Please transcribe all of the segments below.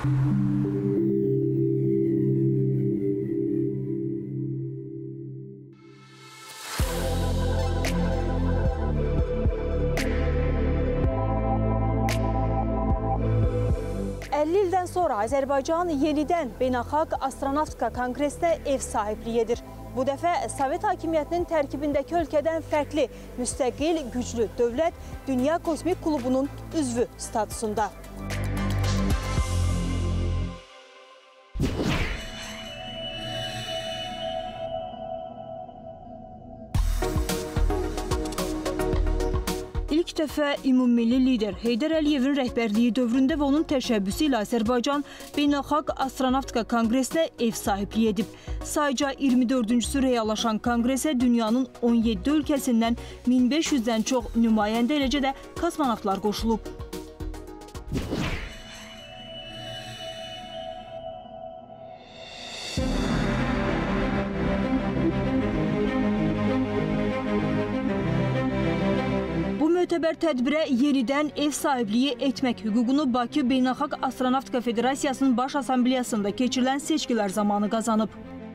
ildən sonra Azərbaycan yenidən Beynəlxalq Astronavtika Konqresinə ev sahibliyi edir. Bu dəfə Sovet hakimiyyətinin tərkibindəki ölkədən fərqli, müstəqil, güclü dövlət Dünya Kosmik Klubunun üzvü statusunda. İlk dəfə ümummilli lider Heydər Əliyevin rəhbərliyi dövründə və onun təşəbbüsü ilə Azərbaycan Beynəlxalq Astronavtika Konqresinə ev sahibliyi edib. Sayca 24-cüsü reallaşan konqresə dünyanın 17 ölkəsindən 1500-dən çox nümayəndə, eləcə də kosmonavtlar qoşulub. Mötəbər tədbirə yenidən ev sahibliyi etmək hüququnu Bakı Beynəlxalq Astronavtika Federasiyasının Baş Assambleyasında keçirilən seçkilər zamanı qazanıb.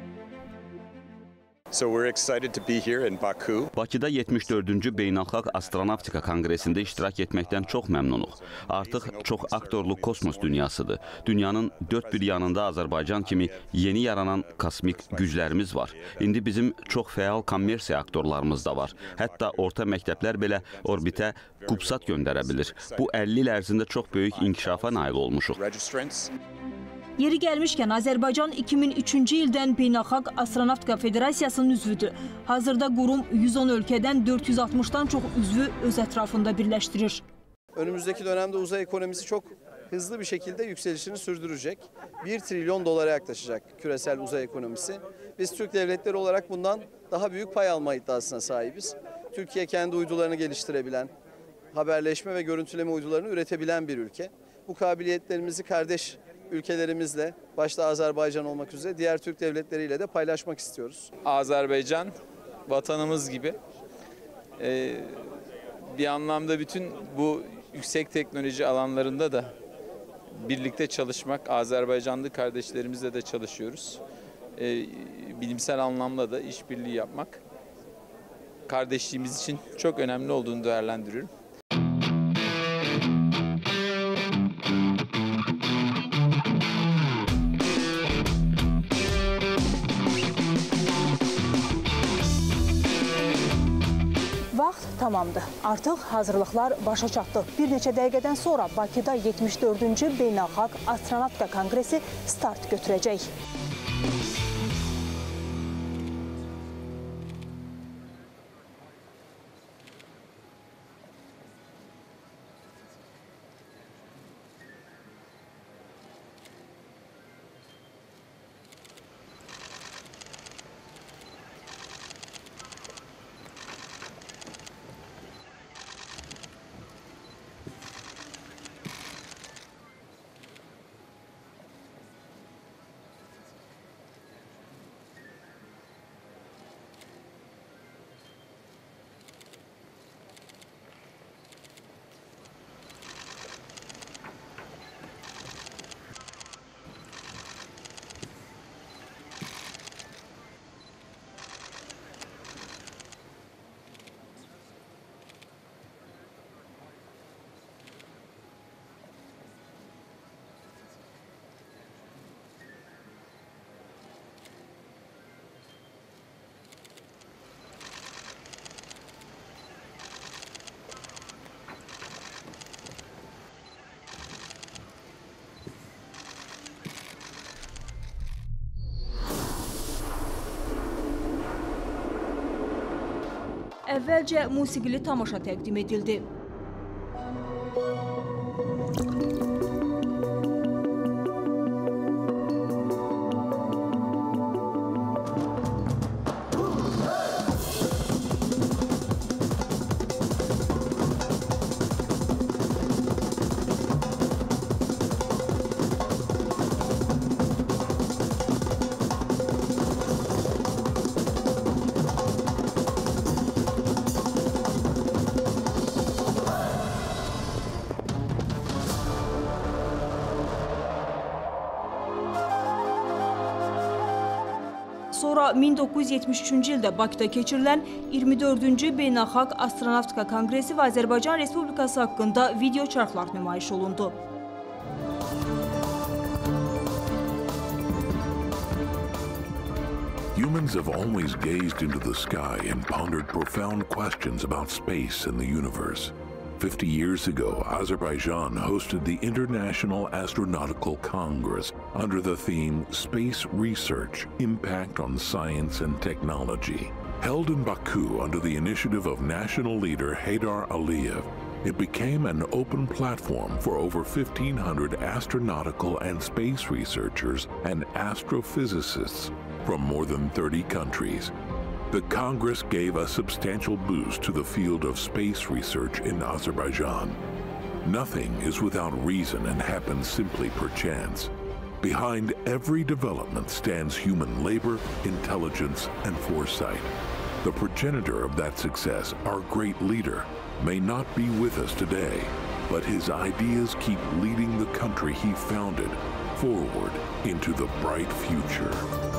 Bakıda 74-cü Beynəlxalq Astronavtika Konqresində iştirak etməkdən çox məmnunuq. Artıq çox aktorlu kosmos dünyasıdır. Dünyanın dörd bir yanında Azərbaycan kimi yeni yaranan kosmik güclərimiz var. İndi bizim çox fəal kommersiya aktorlarımız da var. Hətta orta məktəblər belə orbitə qubsat göndərə bilir. Bu 50 il ərzində çox böyük inkişafa nail olmuşuq. Yeri gəlmişkən, Azərbaycan 2003-cü ildən Beynəlxalq Astronavtika Federasiyasının üzvüdür. Hazırda qurum 110 ölkədən 460'dan çox üzvü öz ətrafında birləşdirir. Önümüzdeki dönemde uzay ekonomisi çok hızlı bir şekilde yükselişini sürdürecek. 1 trilyon dolara yaklaşacak küresel uzay ekonomisi. Biz Türk devletleri olarak bundan daha büyük pay alma iddiasına sahibiz. Türkiye kendi uydularını geliştirebilen, haberleşme ve görüntüleme uydularını üretebilen bir ülke. Bu kabiliyetlerimizi kardeş ülkelerimizle, başta Azerbaycan olmak üzere diğer Türk devletleriyle de paylaşmak istiyoruz. Azerbaycan vatanımız gibi bir anlamda bütün bu yüksek teknoloji alanlarında da birlikte çalışmak, Azerbaycanlı kardeşlerimizle de çalışıyoruz. Bilimsel anlamda da işbirliği yapmak kardeşliğimiz için çok önemli olduğunu değerlendiriyorum. Vaxt tamamdır. Artıq hazırlıqlar başa çatdı. Bir neçə dəqiqədən sonra Bakıda 74-cü Beynəlxalq Astronavtika Konqresi start götürəcək. Əvvəlcə musiqili tamaşa təqdim edildi. Sonra 1973-cü ildə Bakıda keçirilən 24-cü Beynəlxalq Astronavtika Kongresi və Azərbaycan Respublikası haqqında video çarxlar nümayiş olundu. Humans have always gazed into the sky and pondered profound questions about space and the universe. 50 years ago, Azerbaijan hosted the International Astronautical Congress under the theme Space Research, Impact on Science and Technology. Held in Baku under the initiative of national leader Heydar Aliyev, it became an open platform for over 1,500 astronautical and space researchers and astrophysicists from more than 30 countries. The Congress gave a substantial boost to the field of space research in Azerbaijan. Nothing is without reason and happens simply perchance. Behind every development stands human labor, intelligence, and foresight. The progenitor of that success, our great leader, may not be with us today, but his ideas keep leading the country he founded forward into the bright future.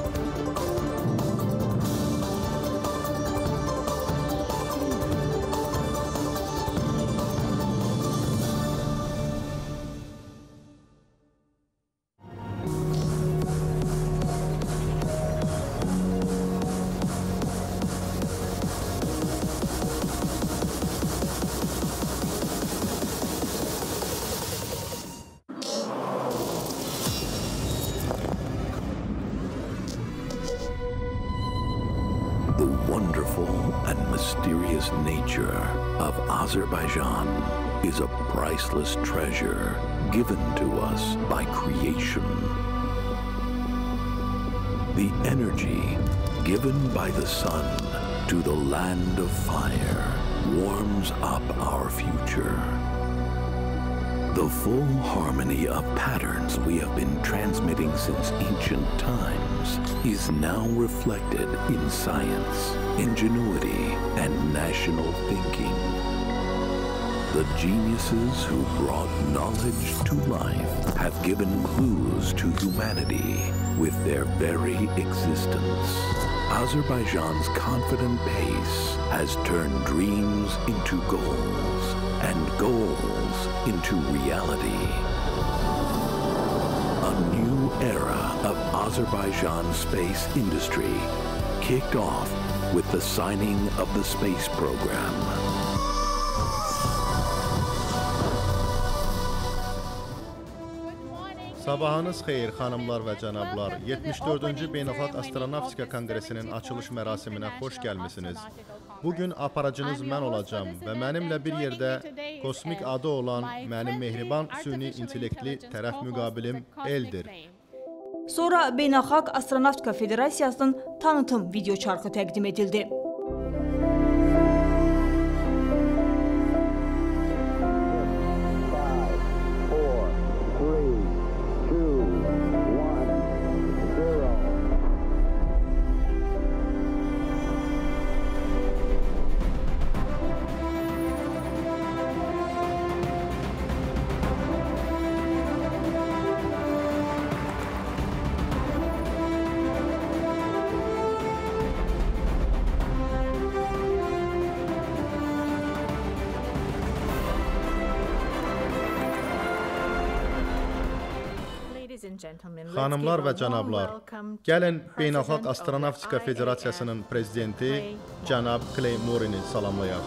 The wonderful and mysterious nature of Azerbaijan is a priceless treasure given to us by creation. The energy given by the sun to the land of fire warms up our future. The full harmony of patterns we have been transmitting since ancient times is now reflected in science, ingenuity, and national thinking. The geniuses who brought knowledge to life have given clues to humanity with their very existence. Azerbaijan's confident pace has turned dreams into goals and goals into reality. A new era of Azerbaijan space industry kicked off with the signing of the space program. Sabahınız xeyir xanımlar və cənablar. 74-cü Beynəlxalq Astronavtika Konqresinin açılış mərasiminə xoş gəlmisiniz. Bugün aparıcınız mən olacağım və mənimlə bir yerdə kosmik adı olan mənim mehriban süni intellektli tərəf müqabilim Eldir. Sonra Beynəlxalq Astronavtika Federasiyasının tanıtım video çarxı təqdim edildi. Xanımlar və cənablar, gəlin Beynəlxalq Astronavtika Federasiyasının prezidenti cənab Clay Morini salamlayaq.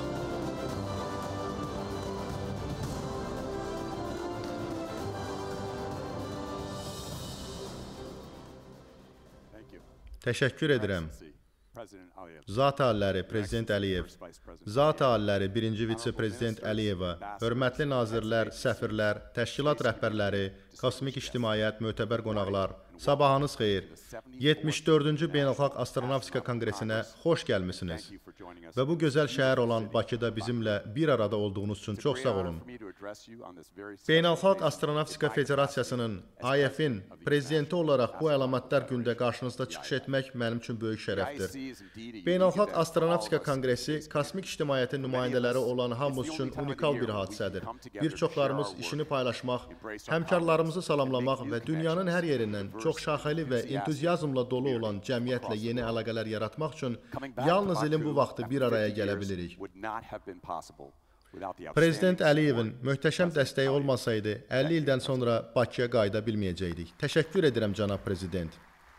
Təşəkkür edirəm. Zat aliləri Prezident Əliyev, Zat aliləri 1-ci vitse-prezident Əliyeva, hörmətli nazirlər, səfirlər, təşkilat rəhbərləri, kosmik ictimaiyyət, mötəbər qonaqlar, sabahınız xeyir. 74-cü Beynəlxalq Astronavtika Konqresinə xoş gəlmisiniz. Və bu gözəl şəhər olan Bakıda bizimlə bir arada olduğunuz üçün çox sağ olun. Beynəlxalq Astronavtika Federasiyasının, IF-in prezidenti olaraq bu əlamətlər gündə qarşınızda çıxış etmək mənim üçün böyük şərəfdir. Beynəlxalq Astronavtika Konqresi kosmik ictimaiyyətin nümayəndələri olan hamımız üçün unikal bir hadisədir. Bir çoxlarımız işini paylaşmaq, həmkarlarımızı salamlamaq və dünyanın hər yerindən çox çox şaxəli və entuziazmla dolu olan cəmiyyətlə yeni əlaqələr yaratmaq üçün yalnız ilin bu vaxtı bir araya gələ bilirik. Prezident Əliyevin möhtəşəm dəstəyi olmasaydı, 50 ildən sonra Bakıya qayıda bilməyəcəkdik. Təşəkkür edirəm, cənab prezident.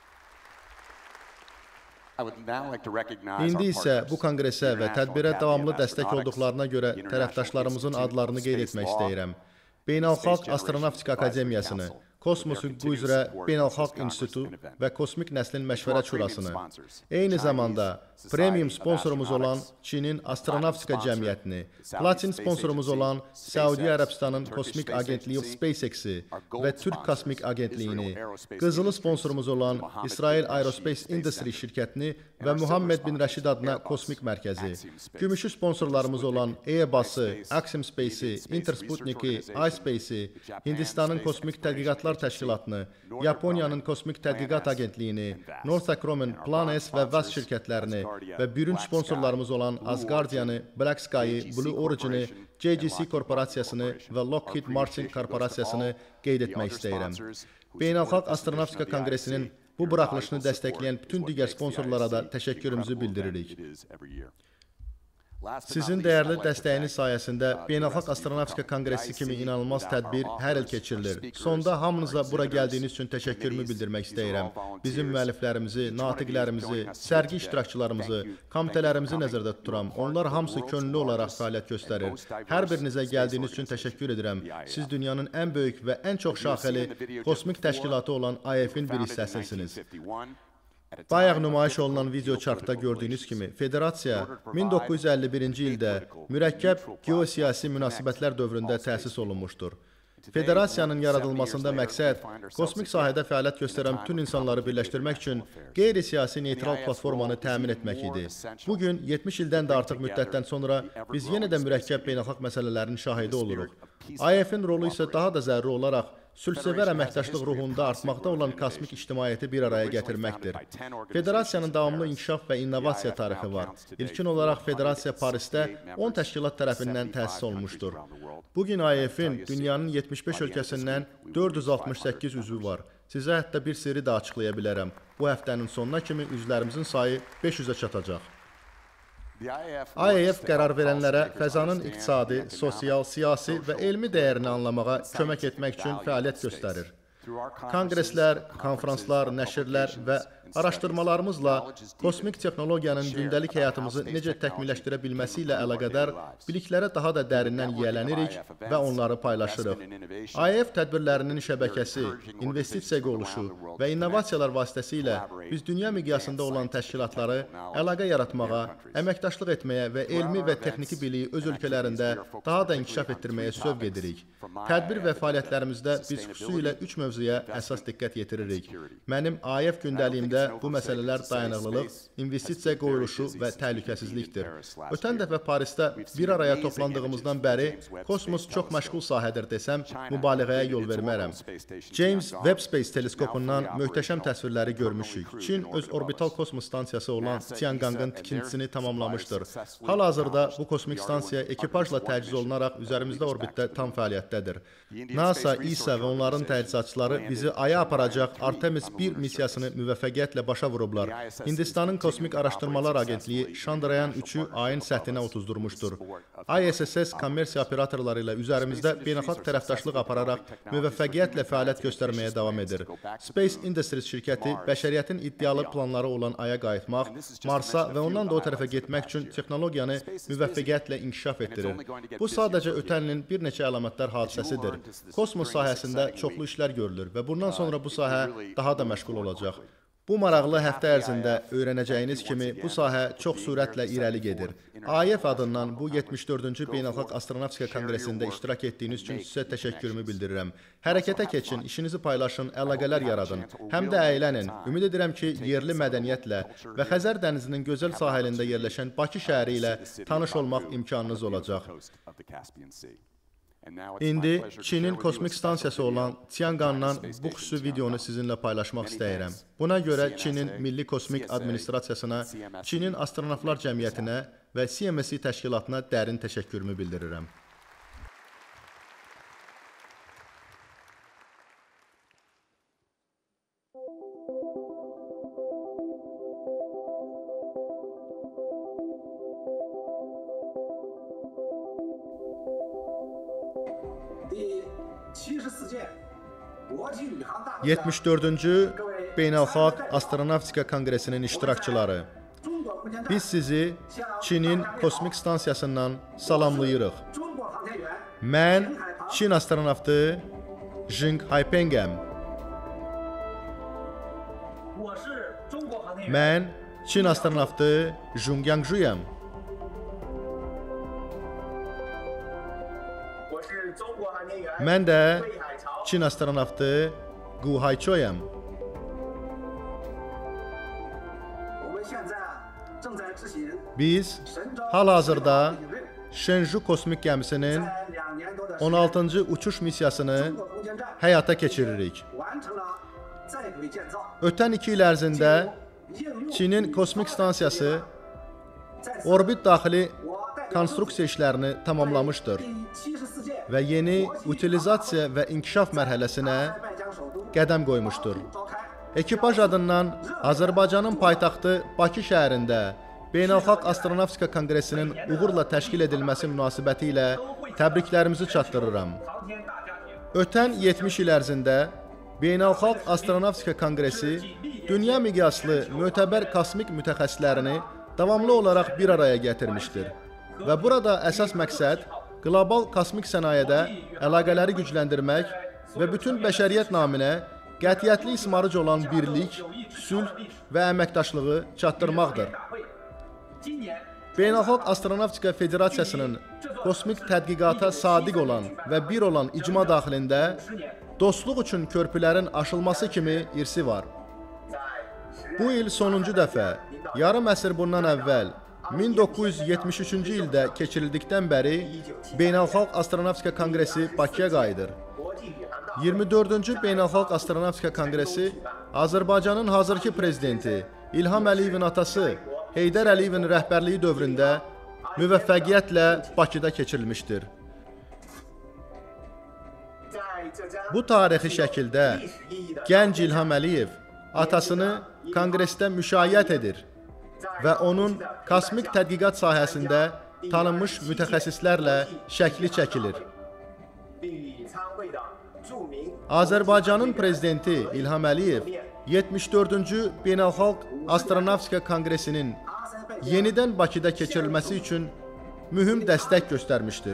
İndi isə bu konqresə və tədbirə davamlı dəstək olduqlarına görə tərəfdaşlarımızın adlarını qeyd etmək istəyirəm. Beynəlxalq Astronavtika Akademiyasını, Kosmos hüququ üzrə Beynəlxalq İnstitutu və Kosmik Nəslin Məşvərət Şurasını, eyni zamanda premium sponsorumuz olan Çinin Astronavtika Cəmiyyətini, platin sponsorumuz olan Səudiyyə Ərəbistanın Kosmik Agentliyi SpaceX-i və Türk Kosmik Agentliyini, qızılı sponsorumuz olan İsrail Aerospace Industry şirkətini və Muhammed bin Rəşid adına Kosmik Mərkəzi, gümüşü sponsorlarımız olan Airbus-ı, Axiom Space-i, Intersputnik-i, iSpace-i, Hindistanın Kosmik Tədqiqatlar Təşkilatını, Yaponiyanın Kosmik Tədqiqat Agentliyini, Northrop Grumman, Planes və VAS şirkətlərini və bürünc sponsorlarımız olan Asgardianı, Black Sky-i, Blue Origin-i, JGC korporasiyasını və Lockheed Martin korporasiyasını qeyd etmək istəyirəm. Beynəlxalq Astronavtika Konqresinin bu buraxılışını dəstəkləyən bütün digər sponsorlara da təşəkkürümüzü bildiririk. Sizin dəyərli dəstəyiniz sayəsində Beynəlxalq Astronavtika Konqresi kimi inanılmaz tədbir hər il keçirilir. Sonda hamınıza bura gəldiyiniz üçün təşəkkürümü bildirmək istəyirəm. Bizim müəlliflərimizi, natiqlərimizi, sərgi iştirakçılarımızı, komitələrimizi nəzərdə tuturam. Onlar hamısı könüllü olaraq fəaliyyət göstərir. Hər birinizə gəldiyiniz üçün təşəkkür edirəm. Siz dünyanın ən böyük və ən çox şaxəli kosmik təşkilatı olan IF-in bir hissəsisiniz. Bayaq nümayiş olunan video çartda gördüyünüz kimi, Federasiya 1951-ci ildə mürəkkəb geosiyasi münasibətlər dövründə təsis olunmuşdur. Federasiyanın yaradılmasında məqsəd kosmik sahədə fəaliyyət göstərən bütün insanları birləşdirmək üçün qeyri-siyasi neytral platformanı təmin etmək idi. Bugün 70 ildən də artıq müddətdən sonra biz yenə də mürəkkəb beynəlxalq məsələlərin şahidi oluruq. IF-in rolu isə daha da zəruri olaraq sülhsevər əməkdaşlıq ruhunda artmaqda olan kosmik ictimaiyyəti bir araya gətirməkdir. Federasiyanın davamlı inkişaf və innovasiya tarixi var. İlkin olaraq Federasiya Parisdə 10 təşkilat tərəfindən təsis olunmuşdur. Bugün IF-in dünyanın 75 ölkəsindən 468 üzvü var. Sizə hətta bir sirri də açıqlaya bilərəm. Bu həftənin sonuna kimi üzvlərimizin sayı 500-ə çatacaq. IAF qərar verənlərə fəzanın iqtisadi, sosial, siyasi və elmi dəyərini anlamağa kömək etmək üçün fəaliyyət göstərir. Konqreslər, konfranslar, nəşrlər və araşdırmalarımızla kosmik texnologiyanın gündəlik həyatımızı necə təkmilləşdirə bilməsi ilə əlaqədar biliklərə daha da dərindən yiyələnirik və onları paylaşırıq. IF tədbirlərinin şəbəkəsi, investisiya qoluşu və innovasiyalar vasitəsilə biz dünya miqyasında olan təşkilatları əlaqə yaratmağa, əməkdaşlıq etməyə və elmi və texniki biliyi öz ölkələrində daha da inkişaf etdirməyə sövq edirik. Tədbir və fəaliyyətlərimizdə biz xüsusilə 3 mövzuya əsas diqqət yetiririk. Mənim IF gündəliyimdə bu məsələlər dayanıqlılıq, investisiya qoyuluşu və təhlükəsizlikdir. Ötən dəfə Parisdə bir araya toplandığımızdan bəri kosmos çox məşğul sahədir desəm, mübaliğəyə yol vermərəm. James Webb Space teleskopundan möhtəşəm təsvirləri görmüşük. Çin öz orbital kosmos stansiyası olan Tiangangın tikintisini tamamlamışdır. Hal-hazırda bu kosmik stansiya ekipajla təchiz olunaraq üzərimizdə orbitdə tam fəaliyyətdədir. NASA, ESA və onların təchizatçıları bizi Aya aparacaq Artemis 1 missiyasını müvəffəqiyyətlə başa vurublar. Hindistanın Kosmik Araşdırmalar Agentliyi Chandrayaan 3-ü ayın səthinə otuzdurmuşdur. ISS kommersiya operatorları ilə üzərimizdə beynəlxalq tərəfdaşlıq apararaq müvəffəqiyyətlə fəaliyyət göstərməyə davam edir. Space Industries şirkəti bəşəriyyətin iddialı planları olan Aya qayıtmaq, Marsa və ondan da o tərəfə getmək üçün texnologiyanı müvəffəqiyyətlə inkişaf etdirir. Bu sadəcə ötən ilin bir neçə əlamətdar hadisəsidir. Kosmos sahəsində çoxlu işlər görülür və bundan sonra bu sahə daha da məşğul olacaq. Bu maraqlı həftə ərzində öyrənəcəyiniz kimi bu sahə çox sürətlə irəli gedir. IF adından bu 74-cü Beynəlxalq Astronavtika Konqresində iştirak etdiyiniz üçün sizə təşəkkürümü bildirirəm. Hərəkətə keçin, işinizi paylaşın, əlaqələr yaradın, həm də əylənin. Ümid edirəm ki, yerli mədəniyyətlə və Xəzər dənizinin gözəl sahilində yerləşən Bakı şəhəri ilə tanış olmaq imkanınız olacaq. İndi Çinin kosmik stansiyası olan Tiangangdan bu xüsusi videonu sizinlə paylaşmaq istəyirəm. Buna görə Çinin Milli Kosmik Administrasiyasına, Çinin Astronavtlar Cəmiyyətinə və CMSC təşkilatına dərin təşəkkürümü bildirirəm. 74-cü Beynəlxalq Astronavtika Konqresinin iştirakçıları, biz sizi Çinin kosmik stansiyasından salamlayırıq. Mən Çin astronavtı Jing Haipengəm. Mən Çin astronavtı Jung Yangzhuyam. Mən də Çin astronavtı Gu Haichoyam. Biz hal-hazırda Shenzhou kosmik gəmisinin 16-cı uçuş missiyasını həyata keçiririk. Ötən 2 il ərzində Çinin kosmik stansiyası orbit daxili konstruksiya işlərini tamamlamışdır və yeni utilizasiya və inkişaf mərhələsinə qədəm qoymuşdur. Ekipaj adından Azərbaycanın paytaxtı Bakı şəhərində Beynəlxalq Astronavtika Konqresinin uğurla təşkil edilməsi münasibəti ilə təbriklərimizi çatdırıram. Ötən 70 il ərzində Beynəlxalq Astronavtika Konqresi dünya miqyaslı mötəbər kosmik mütəxəssislərini davamlı olaraq bir araya gətirmişdir və burada əsas məqsəd qlobal kosmik sənayedə əlaqələri gücləndirmək və bütün bəşəriyyət naminə qətiyyətli ismarıc olan birlik, sülh və əməkdaşlığı çatdırmaqdır. Beynəlxalq Astronavtika Federasiyasının kosmik tədqiqata sadiq olan və bir olan icma daxilində dostluq üçün körpülərin aşılması kimi irsi var. Bu il sonuncu dəfə, yarım əsr bundan əvvəl, 1973-cü ildə keçirildikdən bəri Beynəlxalq Astronavtika Konqresi Bakıya qayıdır. 24-cü Beynəlxalq Astronavtika Konqresi Azərbaycanın hazırki prezidenti İlham Əliyevin atası Heydər Əliyevin rəhbərliyi dövründə müvəffəqiyyətlə Bakıda keçirilmişdir. Bu tarixi şəkildə gənc İlham Əliyev atasını konqresdə müşayiət edir və onun kosmik tədqiqat sahəsində tanınmış mütəxəssislərlə şəkli çəkilir. Azərbaycanın prezidenti İlham Əliyev 74-cü Beynəlxalq Astronavtika Konqresinin yenidən Bakıda keçirilməsi üçün mühüm dəstək göstərmişdir.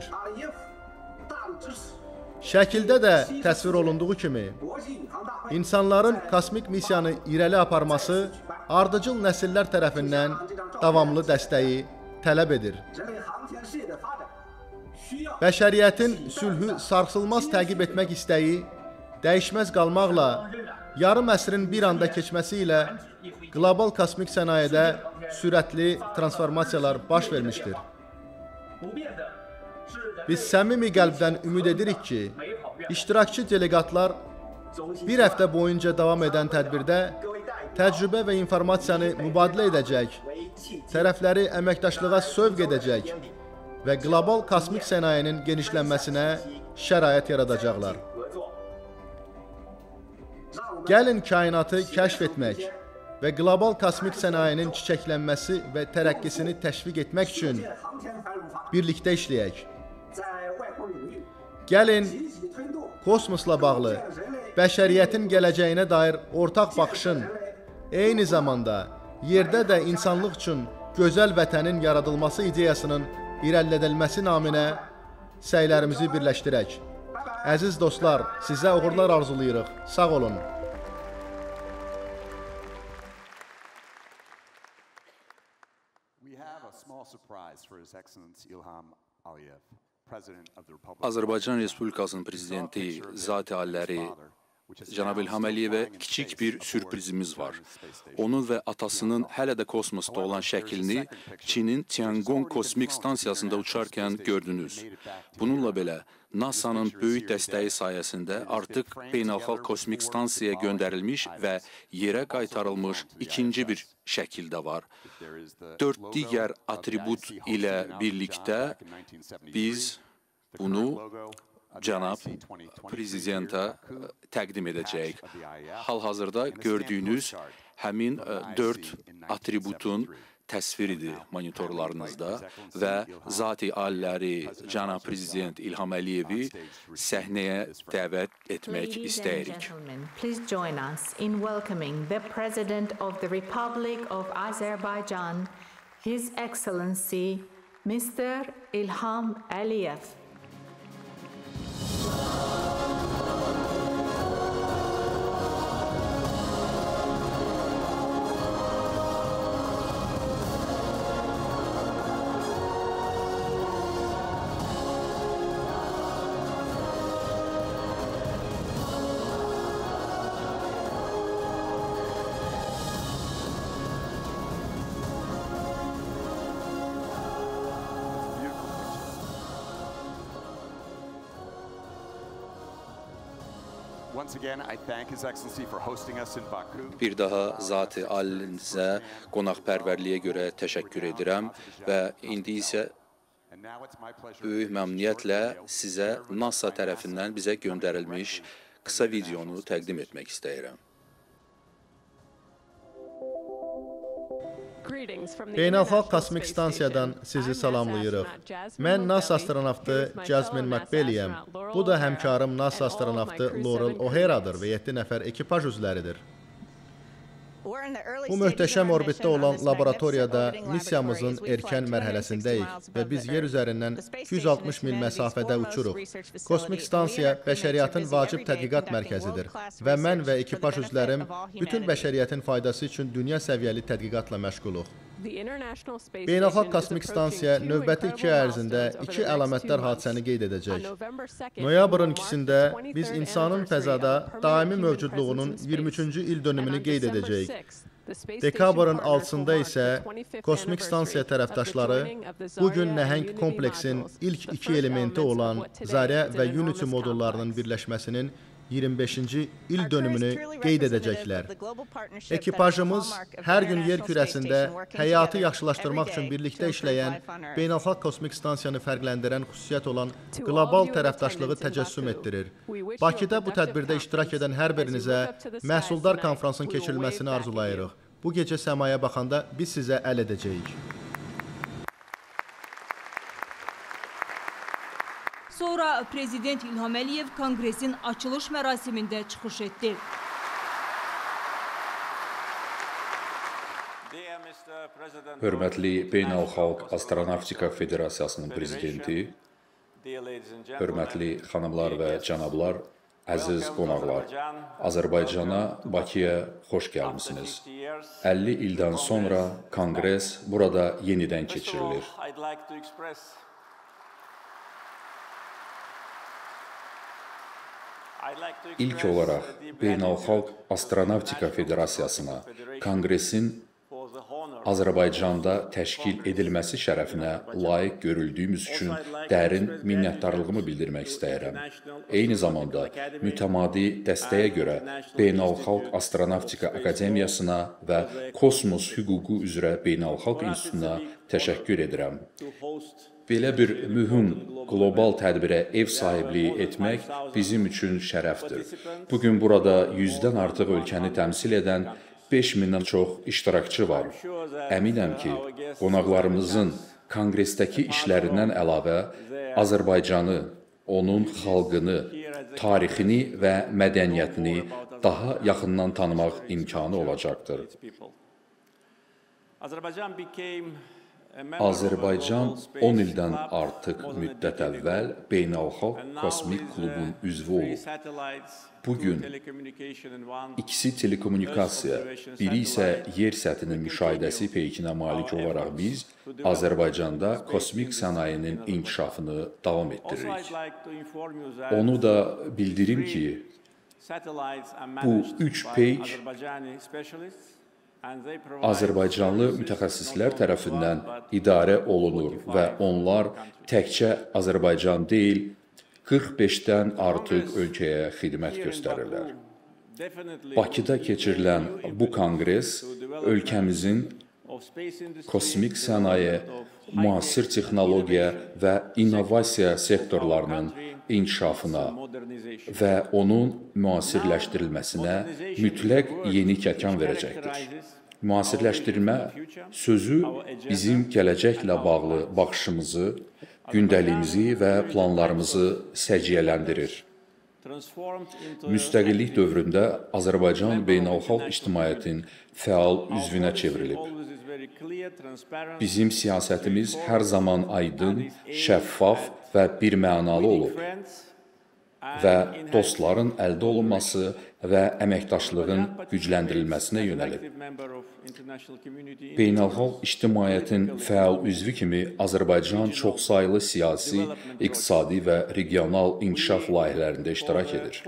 Şəkildə də təsvir olunduğu kimi, insanların kosmik missiyanı irəli aparması ardıcıl nəsillər tərəfindən davamlı dəstəyi tələb edir. Bəşəriyyətin sülhü sarsılmaz təqib etmək istəyi dəyişməz qalmaqla yarım əsrin bir anda keçməsi ilə qlobal kosmik sənayedə sürətli transformasiyalar baş vermişdir. Biz səmimi qəlbdən ümid edirik ki, iştirakçı delegatlar bir həftə boyunca davam edən tədbirdə təcrübə və informasiyanı mübadilə edəcək, tərəfləri əməkdaşlığa sövq edəcək və qlobal kosmik sənayenin genişlənməsinə şərait yaradacaqlar. Gəlin kainatı kəşf etmək və qlobal kosmik sənayenin çiçəklənməsi və tərəqqisini təşviq etmək üçün birlikdə işləyək. Gəlin kosmosla bağlı bəşəriyyətin gələcəyinə dair ortaq baxışın, eyni zamanda yerdə də insanlıq üçün gözəl vətənin yaradılması ideyasının irəlilədilməsi naminə səylərimizi birləşdirək. Əziz dostlar, sizə uğurlar arzulayırıq. Sağ olun. Azərbaycan Respublikasının prezidenti Zati Aliləri Cənab İlham Əliyevə kiçik bir sürprizimiz var. Onun və atasının hələ də kosmosda olan şəklini Çinin Tiangong kosmik stansiyasında uçarkən gördünüz. Bununla belə, NASA'nın böyük dəstəyi sayəsində artıq beynəlxalq kosmik stansiyaya göndərilmiş və yerə qaytarılmış ikinci bir şəkildə var. 4 digər atribut ilə birlikdə biz bunu Cənab Prezidentə təqdim edəcəyik. Hal-hazırda gördüyünüz həmin 4 atributun təsviridir monitorlarınızda və zati aliləri cənab prezident İlham Əliyevi səhnəyə dəvət etmək istəyirik. Please join us in welcoming the President of the Republic of Azerbaijan, His Excellency Mr. İlham Əliyev. Bir daha zati alinizə qonaqpərvərliyə görə təşəkkür edirəm və indi isə böyük məmnuniyyətlə sizə NASA tərəfindən bizə göndərilmiş qısa videonu təqdim etmək istəyirəm. Beynəlxalq Kosmik Stansiyadan sizi salamlayırıq. Mən NASA astronavtı Jasmine McBelliyəm. Bu da həmkarım NASA astronavtı Laurel O'Hara'dır və 7 nəfər ekipaj üzvləridir. Bu möhtəşəm orbitdə olan laboratoriyada missiyamızın erkən mərhələsindəyik və biz yer üzərindən 260 mil məsafədə uçuruq. Kosmik stansiya bəşəriyyətin vacib tədqiqat mərkəzidir və mən və ekipaj üzvlərim bütün bəşəriyyətin faydası üçün dünya səviyyəli tədqiqatla məşğuluq. Beynəlxalq Kosmik Stansiya növbəti 2 ay ərzində 2 əlamətdar hadisəni qeyd edəcək. Noyabrın 2-sində biz insanın fəzada daimi mövcudluğunun 23-cü il dönümünü qeyd edəcəyik. Dekabrın 6-sında isə Kosmik Stansiya tərəfdaşları bugün nəhəng kompleksin ilk 2 elementi olan Zarya və Unity modullarının birləşməsinin 25-ci il dönümünü qeyd edəcəklər. Ekipajımız hər gün yer kürəsində həyatı yaxşılaşdırmaq üçün birlikdə işləyən, Beynəlxalq Kosmik Stansiyanı fərqləndirən xüsusiyyət olan qlobal tərəfdaşlığı təcəssüm etdirir. Bakıda bu tədbirdə iştirak edən hər birinizə məhsuldar konfransın keçirilməsini arzulayırıq. Bu gecə səmaya baxanda biz sizə əl edəcəyik. Sonra Prezident İlham Əliyev Konqresin açılış mərasimində çıxış etdi. Hörmətli Beynəlxalq Astronavtika Federasiyasının prezidenti, hörmətli xanımlar və cənablar, əziz qonaqlar, Azərbaycana, Bakıya xoş gəlmisiniz. 50 ildən sonra Konqres burada yenidən keçirilir. İlk olaraq Beynəlxalq Astronavtika Federasiyasına Konqresin Azərbaycanda təşkil edilməsi şərəfinə layiq görüldüyümüz üçün dərin minnətdarlığımı bildirmək istəyirəm. Eyni zamanda mütəmadi dəstəyə görə Beynəlxalq Astronavtika Akademiyasına və Kosmos Hüququ üzrə Beynəlxalq İnstitutuna təşəkkür edirəm. Belə bir mühüm qlobal tədbirə ev sahibliyi etmək bizim üçün şərəfdir. Bugün burada 100-dən artıq ölkəni təmsil edən 5000-dən çox iştirakçı var. Əminəm ki, qonaqlarımızın konqresdəki işlərindən əlavə Azərbaycanı, onun xalqını, tarixini və mədəniyyətini daha yaxından tanımaq imkanı olacaqdır. Azərbaycan 10 ildən artıq müddət əvvəl Beynəlxalq Kosmik Klubun üzvü olub. Bugün ikisi telekommunikasiya, biri isə yer səthinin müşahidəsi peykinə malik olaraq biz Azərbaycanda kosmik sənayinin inkişafını davam etdiririk. Onu da bildirim ki, bu 3 peyk Azərbaycanlı mütəxəssislər tərəfindən idarə olunur və onlar təkcə Azərbaycan deyil, 45-dən artıq ölkəyə xidmət göstərirlər. Bakıda keçirilən bu konqres ölkəmizin kosmik sənaye, müasir texnologiya və innovasiya sektorlarının inkişafına və onun müasirləşdirilməsinə mütləq yeni kəkan verəcəkdir. Müasirləşdirmə sözü bizim gələcəklə bağlı baxışımızı, gündəliyimizi və planlarımızı səciyyələndirir. Müstəqillik dövründə Azərbaycan beynəlxalq ictimaiyyətin fəal üzvünə çevrilib. Bizim siyasətimiz hər zaman aydın, şəffaf və birmənalı olub və dostların əldə olunması və əməkdaşlığın gücləndirilməsinə yönəlib. Beynəlxalq ictimaiyyətin fəal üzvü kimi Azərbaycan çoxsaylı siyasi, iqtisadi və regional inkişaf layihələrində iştirak edir.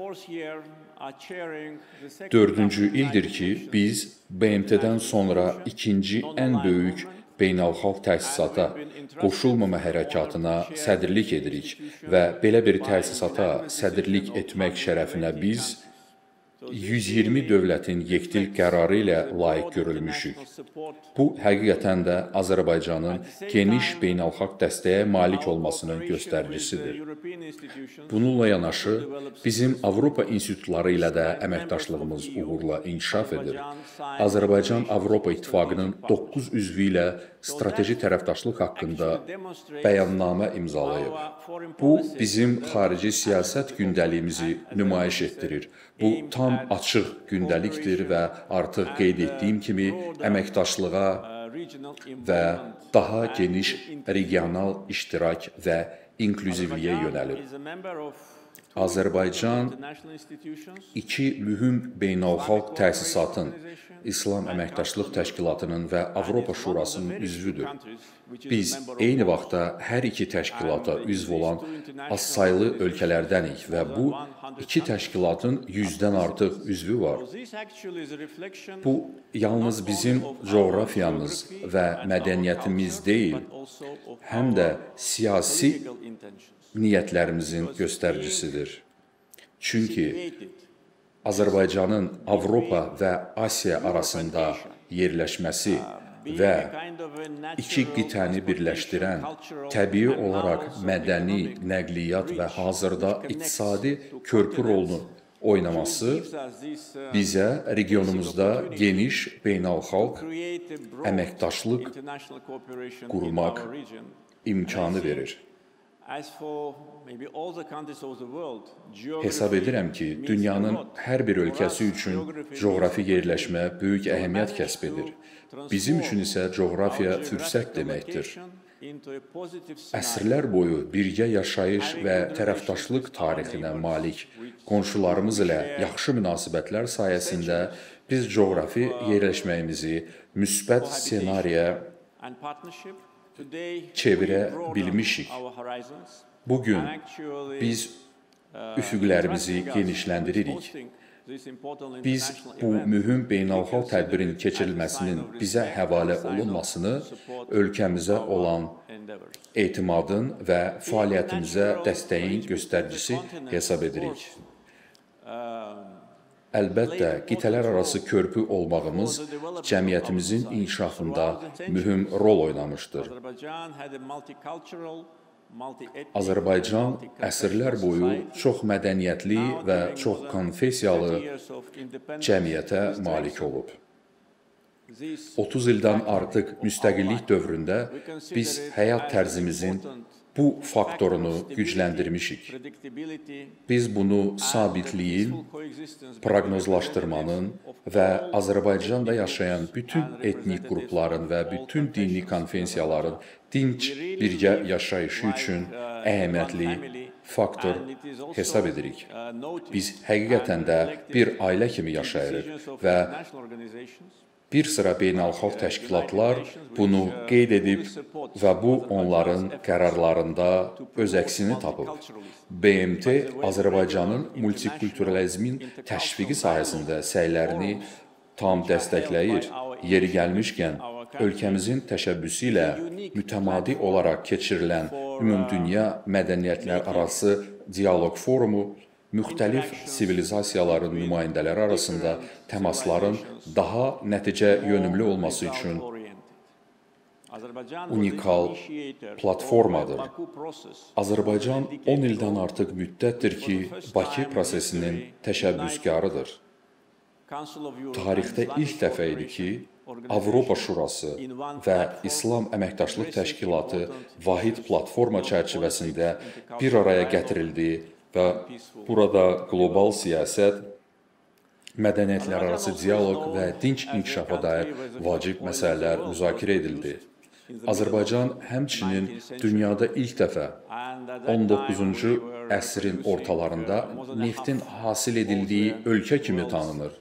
4-cü ildir ki, biz BMT-dən sonra ikinci ən böyük beynəlxalq təsisata, qoşulmama hərəkatına sədrlik edirik və belə bir təsisata sədrlik etmək şərəfinə biz 120 dövlətin yekdil qərarı ilə layiq görülmüşük. Bu, həqiqətən də Azərbaycanın geniş beynəlxalq dəstəyə malik olmasının göstəricisidir. Bununla yanaşı, bizim Avropa institutları ilə də əməkdaşlığımız uğurla inkişaf edir. Azərbaycan Avropa İttifaqının 9 üzvü ilə strateji tərəfdaşlıq haqqında bəyannamə imzalayıb. Bu, bizim xarici siyasət gündəliyimizi nümayiş etdirir. Bu, tam açıq gündəlikdir və artıq qeyd etdiyim kimi əməkdaşlığa və daha geniş regional iştirak və inklüzivliyə yönəlib. Azərbaycan iki mühüm beynəlxalq təsisatın, İslam Əməkdaşlıq Təşkilatının və Avropa Şurasının üzvüdür. Biz eyni vaxtda hər iki təşkilata üzv olan azsaylı ölkələrdənik və bu iki təşkilatın 100-dən artıq üzvü var. Bu, yalnız bizim coğrafiyamız və mədəniyyətimiz deyil, həm də siyasi niyyətlərimizin göstəricisidir. Çünki Azərbaycanın Avropa və Asiya arasında yerləşməsi və iki qitəni birləşdirən, təbii olaraq mədəni, nəqliyyat və hazırda iqtisadi körpü rolunu oynaması bizə regionumuzda geniş beynəlxalq əməkdaşlıq qurmaq imkanı verir. Hesab edirəm ki, dünyanın hər bir ölkəsi üçün coğrafi yerləşmə böyük əhəmiyyət kəsb edir. Bizim üçün isə coğrafiya fürsət deməkdir. Əsrlər boyu birgə yaşayış və tərəfdaşlıq tarixinə malik qonşularımız ilə yaxşı münasibətlər sayəsində biz coğrafi yerləşməyimizi müsbət ssenariyə çevirə bilmişik. Bugün biz üfüqlərimizi genişləndiririk. Biz bu mühüm beynəlxalq tədbirin keçirilməsinin bizə həvalə olunmasını ölkəmizə olan etimadın və fəaliyyətimizə dəstəyin göstəricisi hesab edirik. Əlbəttə, qitələr arası körpü olmağımız cəmiyyətimizin inkişafında mühüm rol oynamışdır. Azərbaycan əsrlər boyu çox mədəniyyətli və çox konfessiyalı cəmiyyətə malik olub. 30 ildən artıq müstəqillik dövründə biz həyat tərzimizin bu faktorunu gücləndirmişik. Biz bunu sabitliyin, proqnozlaşdırmanın və Azərbaycanda yaşayan bütün etnik qrupların və bütün dini konfessiyaların dinc birgə yaşayışı üçün əhəmiyyətli faktor hesab edirik. Biz həqiqətən də bir ailə kimi yaşayırıq və bir sıra beynəlxalq təşkilatlar bunu qeyd edib və bu onların qərarlarında öz əksini tapıb. BMT Azərbaycanın multikulturalizmin təşviqi sahəsində səylərini tam dəstəkləyir. Yeri gəlmişkən, ölkəmizin təşəbbüsü ilə mütəmadi olaraq keçirilən Ümumdünya Mədəniyyətlər Arası Dialoq Forumu müxtəlif sivilizasiyaların nümayəndələri arasında təmasların daha nəticə yönümlü olması üçün unikal platformadır. Azərbaycan 10 ildən artıq müddətdir ki, Bakı prosesinin təşəbbüskarıdır. tarixdə ilk dəfə idi ki, Avropa Şurası və İslam Əməkdaşlıq Təşkilatı vahid platforma çərçivəsində bir araya gətirildi və burada qlobal siyasət, mədəniyyətlərarası dialoq və dinc inkişafa dair vacib məsələlər müzakirə edildi. Azərbaycan həmçinin dünyada ilk dəfə 19-cu əsrin ortalarında neftin hasil edildiyi ölkə kimi tanınır.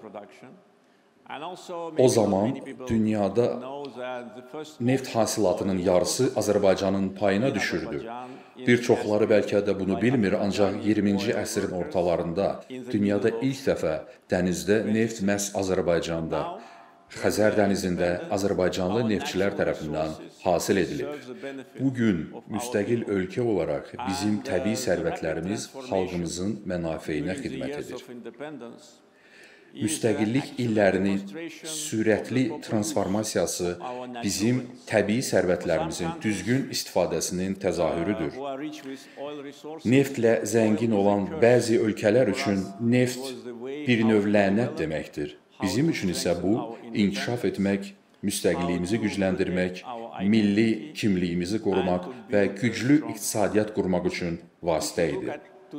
O zaman dünyada neft hasilatının yarısı Azərbaycanın payına düşürdü. Bir çoxları bəlkə də bunu bilmir, ancaq 20-ci əsrin ortalarında dünyada ilk dəfə dənizdə neft məhz Azərbaycanda, Xəzər dənizində Azərbaycanlı neftçilər tərəfindən hasil edilib. Bugün müstəqil ölkə olaraq bizim təbii sərvətlərimiz xalqımızın mənafeyinə xidmət edir. Müstəqillik illərinin sürətli transformasiyası bizim təbii sərvətlərimizin düzgün istifadəsinin təzahürüdür. Neftlə zəngin olan bəzi ölkələr üçün neft bir növ lənət deməkdir. Bizim üçün isə bu, inkişaf etmək, müstəqilliyimizi gücləndirmək, milli kimliyimizi qorumaq və güclü iqtisadiyyat qurmaq üçün vasitə idi.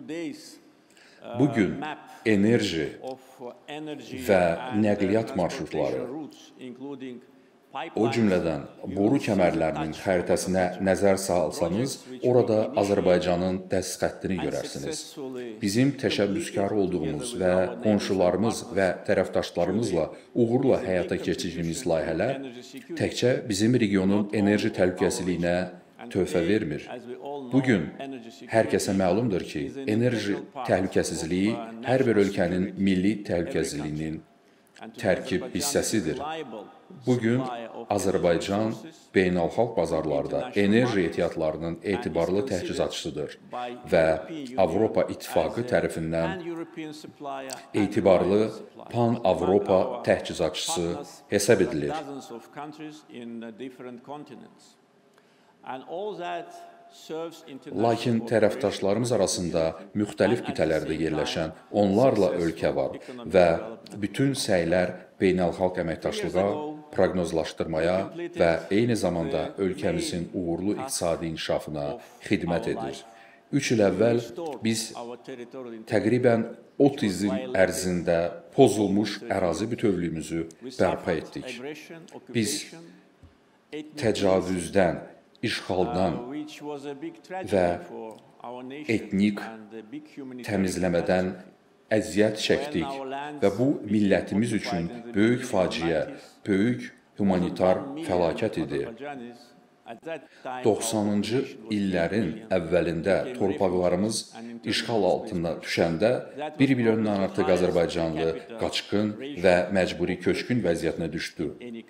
Bugün enerji və nəqliyyat marşrutları, o cümlədən boru kəmərlərinin xəritəsinə nəzər salsanız, orada Azərbaycanın dəst xəttini görərsiniz. Bizim təşəbbüskar olduğumuz və qonşularımız və tərəfdaşlarımızla uğurla həyata keçirdiyimiz layihələr təkcə bizim regionun enerji təhlükəsizliyinə töhfə vermir. Bugün hər kəsə məlumdur ki, enerji təhlükəsizliyi hər bir ölkənin milli təhlükəsizliyinin tərkib hissəsidir. Bugün Azərbaycan beynəlxalq bazarlarda enerji ehtiyatlarının etibarlı təchizatçısıdır və Avropa İttifaqı tərəfindən etibarlı Pan-Avropa təchizatçısı hesab edilir. Lakin tərəfdaşlarımız arasında müxtəlif qitələrdə yerləşən onlarla ölkə var və bütün səylər beynəlxalq əməkdaşlığa, proqnozlaşdırmaya və eyni zamanda ölkəmizin uğurlu iqtisadi inkişafına xidmət edir. 3 il əvvəl biz təqribən 30 il ərzində pozulmuş ərazi bütövlüyümüzü bərpa etdik. Biz təcavüzdən, işğaldan və etnik təmizləmədən əziyyət çəkdik və bu millətimiz üçün böyük faciə, böyük humanitar fəlakət idi. 90-cı illərin əvvəlində torpaqlarımız işğal altına düşəndə 1 milyondan artıq azərbaycanlı qaçqın və məcburi köçkün vəziyyətinə düşdü.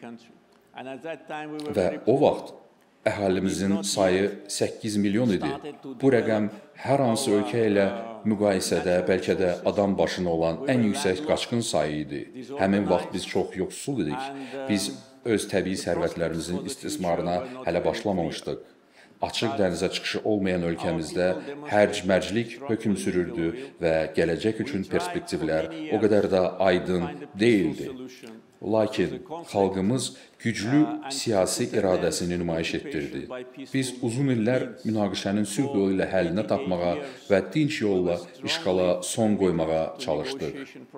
Və o vaxt əhalimizin sayı 8 milyon idi. Bu rəqəm hər hansı ölkə ilə müqayisədə bəlkə də adam başına olan ən yüksək qaçqın sayı idi. Həmin vaxt biz çox yoxsul idik. Biz öz təbii sərvətlərimizin istismarına hələ başlamamışdıq. Açıq dənizə çıxışı olmayan ölkəmizdə hərc-mərclik hökm sürürdü və gələcək üçün perspektivlər o qədər də aydın deyildi. Lakin xalqımız güclü siyasi iradəsini nümayiş etdirdi. Biz uzun illər münaqişənin sülh yolu ilə həllini tapmağa və dinc yolla işğala son qoymağa çalışdıq.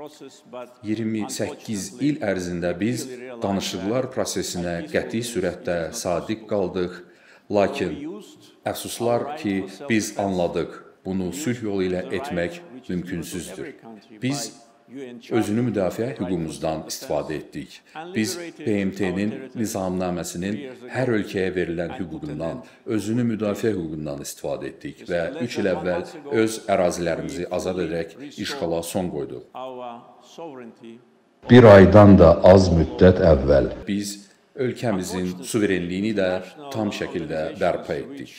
28 il ərzində biz danışıqlar prosesinə qəti sürətdə sadiq qaldıq. Lakin əfsuslar ki, biz anladıq, bunu sülh yolu ilə etmək mümkünsüzdür. Biz özünü müdafiə hüququmuzdan istifadə etdik. Biz BMT-nin nizamnaməsinin hər ölkəyə verilən hüququndan, özünü müdafiə hüququndan istifadə etdik və 3 il əvvəl öz ərazilərimizi azad edərək işğala son qoyduq. Bir aydan da az müddət əvvəl biz ölkəmizin suverenliyini də tam şəkildə bərpa etdik.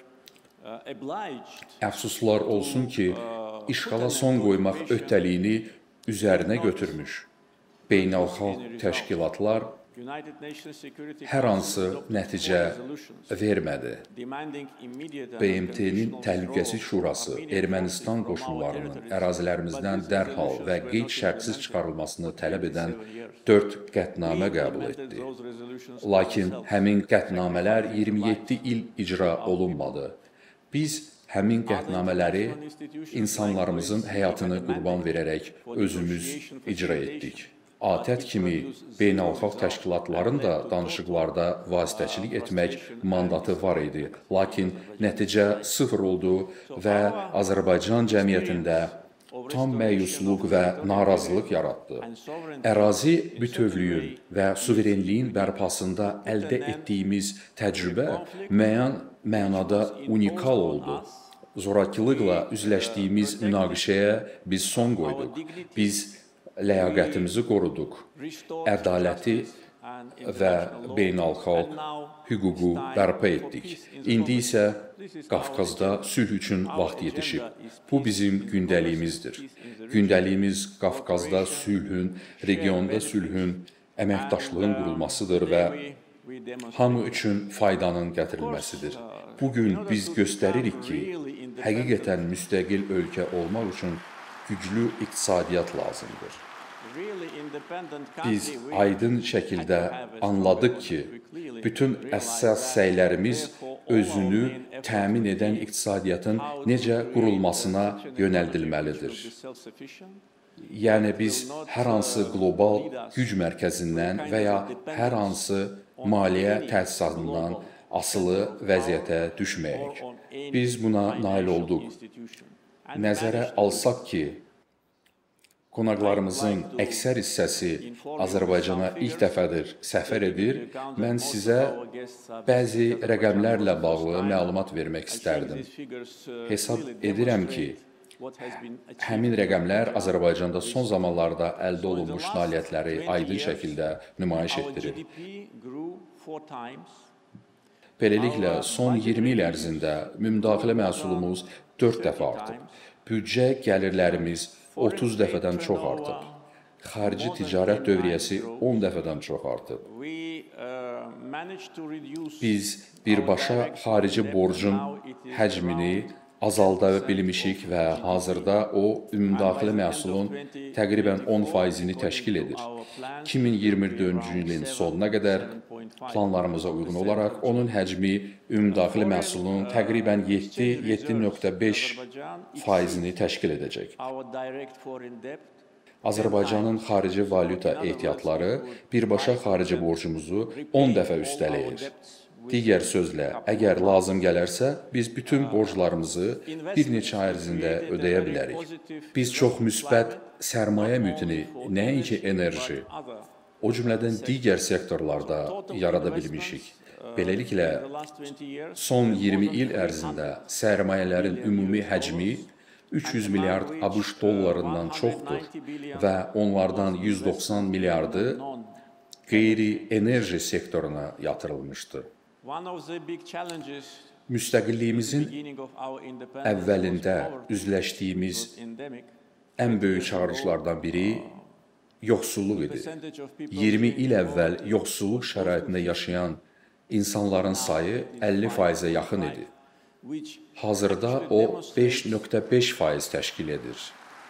Əfsuslar olsun ki, işğala son qoymaq öhdəliyini üzərinə götürmüş beynəlxalq təşkilatlar hər hansı nəticə vermədi. BMT-nin Təhlükəsizlik Şurası Ermənistan qoşunlarının ərazilərimizdən dərhal və qeyd-şərtsiz çıxarılmasını tələb edən 4 qətnamə qəbul etdi. Lakin həmin qətnamələr 27 il icra olunmadı. Biz həmin qətnamələri insanlarımızın həyatını qurban verərək özümüz icra etdik. ATƏT kimi beynəlxalq təşkilatların da danışıqlarda vasitəçilik etmək mandatı var idi. Lakin nəticə sıfır oldu və Azərbaycan cəmiyyətində tam məyusluq və narazılıq yaratdı. Ərazi bütövlüyün və suverenliyin bərpasında əldə etdiyimiz təcrübə müəyyən mənada unikal oldu. Zorakılıqla üzləşdiyimiz münaqişəyə biz son qoyduq. Biz ləyaqətimizi qoruduq, ədaləti və beynəlxalq hüququ bərpa etdik. İndi isə Qafqazda sülh üçün vaxt yetişib. Bu bizim gündəliyimizdir. Gündəliyimiz Qafqazda sülhün, regionda sülhün, əməkdaşlığın qurulmasıdır və hamı üçün faydanın gətirilməsidir. Bugün biz göstəririk ki, həqiqətən müstəqil ölkə olmaq üçün güclü iqtisadiyyat lazımdır. Biz aydın şəkildə anladıq ki, bütün əsas səylərimiz özünü təmin edən iqtisadiyyatın necə qurulmasına yönəldilməlidir. Yəni biz hər hansı qlobal güc mərkəzindən və ya hər hansı maliyyə təsisatından asılı vəziyyətə düşməyək. Biz buna nail olduq. Nəzərə alsaq ki, qonaqlarımızın əksər hissəsi Azərbaycana ilk dəfədir səfər edir, mən sizə bəzi rəqəmlərlə bağlı məlumat vermək istərdim. Hesab edirəm ki, həmin rəqəmlər Azərbaycanda son zamanlarda əldə olunmuş nailiyyətləri aydın şəkildə nümayiş etdirir. Beləliklə, son 20 il ərzində ümumdaxili məhsulumuz 4 dəfə artıb. Büdcə gəlirlərimiz 30 dəfədən çox artıb. Xarici ticarət dövriyyəsi 10 dəfədən çox artıb. Biz birbaşa xarici borcun həcmini azalda bilmişik və hazırda o, ümumdaxili məhsulun təqribən 10%-ni təşkil edir. 2024-cü ilin sonuna qədər planlarımıza uyğun olaraq onun həcmi ümumdaxili məhsulun təqribən 7,5%-ni təşkil edəcək. Azərbaycanın xarici valyuta ehtiyatları birbaşa xarici borcumuzu 10 dəfə üstələyir. Digər sözlə, əgər lazım gələrsə, biz bütün borclarımızı bir neçə ay ərzində ödəyə bilərik. Biz çox müsbət sərmayə mühitini, nəinki enerji, o cümlədən digər sektorlarda yarada bilmişik. Beləliklə, son 20 il ərzində sərmayələrin ümumi həcmi 300 milyard ABŞ dollarından çoxdur və onlardan 190 milyardı qeyri-enerji sektoruna yatırılmışdır. Müstəqilliyimizin əvvəlində üzləşdiyimiz ən böyük çağırışlardan biri yoxsulluq idi. 20 il əvvəl yoxsulluq şəraitində yaşayan insanların sayı 50%-ə yaxın idi. Hazırda o 5,5% təşkil edir.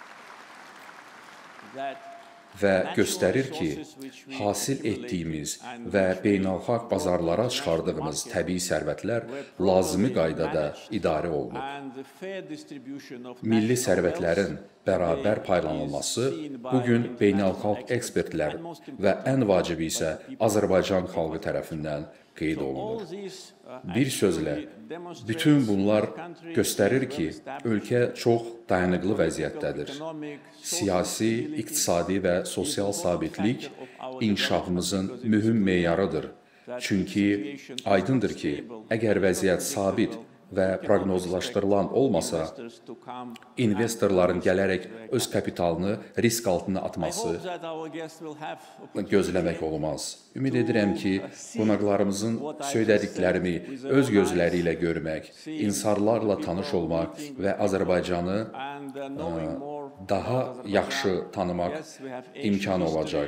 Və göstərir ki, hasil etdiyimiz və beynəlxalq bazarlara çıxardığımız təbii sərvətlər lazımi qaydada idarə olunub. Milli sərvətlərin bərabər paylanılması bugün beynəlxalq ekspertlər və ən vacibi isə Azərbaycan xalqı tərəfindən qeyd olunur. Bir sözlə, bütün bunlar göstərir ki, ölkə çox dayanıqlı vəziyyətdədir. Siyasi, iqtisadi və sosial sabitlik inkişafımızın mühüm meyarıdır. Çünki aydındır ki, əgər vəziyyət sabit və proqnozlaşdırılan olmasa, investorların gələrək öz kapitalını risk altına atması gözləmək olmaz. Ümid edirəm ki, qonaqlarımızın söylədiklərimi öz gözləri ilə görmək, insanlarla tanış olmaq və Azərbaycanı daha yaxşı tanımaq imkanı olacaq.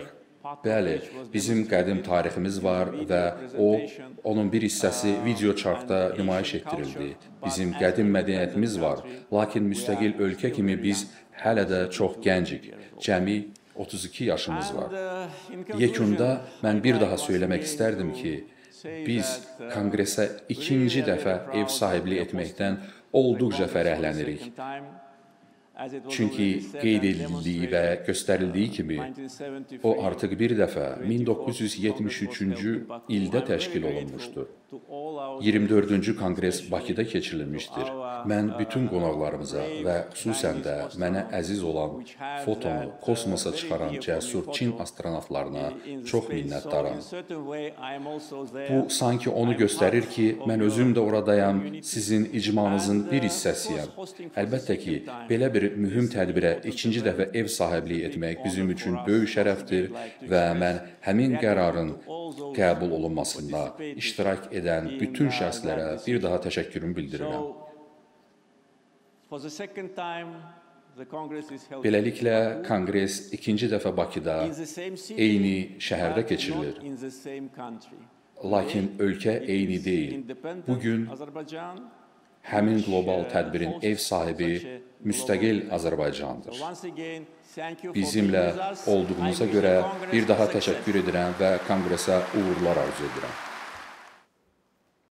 Bəli, bizim qədim tariximiz var və onun bir hissəsi video çarxda nümayiş etdirildi. Bizim qədim mədəniyyətimiz var, lakin müstəqil ölkə kimi biz hələ də çox gəncik. Cəmi 32 yaşımız var. Yekunda mən bir daha söyləmək istərdim ki, biz konqresə ikinci dəfə ev sahibliyi etməkdən olduqca fərəhlənirik. Çünki qeyd edildiyi və göstərildiyi kimi, o artıq bir dəfə 1973-cü ildə təşkil olunmuşdur. 24-cü konqres Bakıda keçirilmişdir. Mən bütün qonaqlarımıza və xüsusən də mənə əziz olan fotonu kosmosa çıxaran cəsur Çin astronavtlarına çox minnətdaram. Bu, sanki onu göstərir ki, mən özüm də oradayam, sizin icmanızın bir hissəsiyəm. Əlbəttə ki, belə bir mühüm tədbirə ikinci dəfə ev sahibliyi etmək bizim üçün böyük şərəfdir və mən həmin qərarın qəbul olunmasında iştirak edən bütün şəxslərə bir daha təşəkkürümü bildirirəm. Beləliklə, konqres ikinci dəfə Bakıda, eyni şəhərdə keçirilir. Lakin ölkə eyni deyil. Bugün həmin qlobal tədbirin ev sahibi müstəqil Azərbaycandır. Bizimlə olduğunuza görə bir daha təşəkkür edirəm və konqresə uğurlar arzu edirəm.